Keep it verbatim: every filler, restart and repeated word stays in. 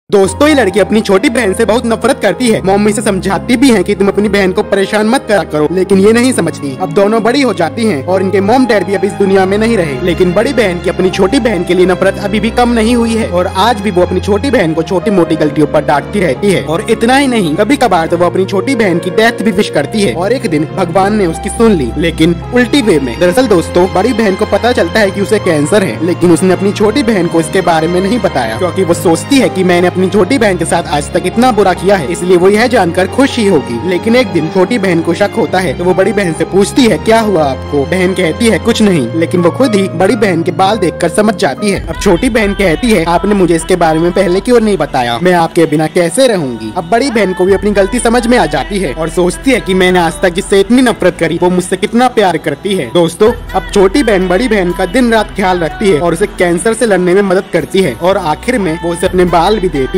दोस्तों, ये लड़की अपनी छोटी बहन से बहुत नफरत करती है। मम्मी से समझाती भी है कि तुम अपनी बहन को परेशान मत करा करो, लेकिन ये नहीं समझती। अब दोनों बड़ी हो जाती हैं और इनके मॉम डैड भी अब इस दुनिया में नहीं रहे, लेकिन बड़ी बहन की अपनी छोटी बहन के लिए नफरत अभी भी कम नहीं हुई है और आज भी वो अपनी छोटी बहन को छोटी मोटी गलतियों पर डांटती रहती है। और इतना ही नहीं, कभी कभार तो वो अपनी छोटी बहन की डेथ भी विश करती है। और एक दिन भगवान ने उसकी सुन ली, लेकिन उल्टी वे में। दरअसल दोस्तों, बड़ी बहन को पता चलता है कि उसे कैंसर है, लेकिन उसने अपनी छोटी बहन को इसके बारे में नहीं बताया, क्योंकि वो सोचती है कि मैंने अपनी छोटी बहन के साथ आज तक इतना बुरा किया है, इसलिए वो यह जानकर खुश ही होगी। लेकिन एक दिन छोटी बहन को शक होता है, तो वो बड़ी बहन से पूछती है, क्या हुआ आपको? बहन कहती है, कुछ नहीं। लेकिन वो खुद ही बड़ी बहन के बाल देखकर समझ जाती है। अब छोटी बहन कहती है, आपने मुझे इसके बारे में पहले क्यों नहीं बताया? मैं आपके बिना कैसे रहूंगी? अब बड़ी बहन को भी अपनी गलती समझ में आ जाती है और सोचती है कि मैंने आज तक जिससे इतनी नफरत करी, वो मुझसे कितना प्यार करती है। दोस्तों, अब छोटी बहन बड़ी बहन का दिन रात ख्याल रखती है और उसे कैंसर से लड़ने में मदद करती है और आखिर में वो उसे अपने बाल भी देती है।